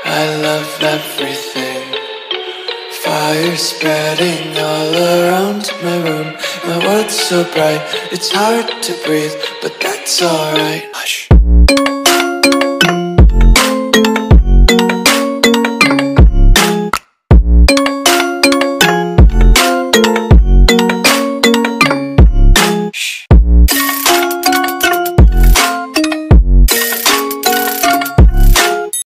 I love everything. Fire spreading all around my room. My world's so bright, it's hard to breathe, but that's alright. Hush.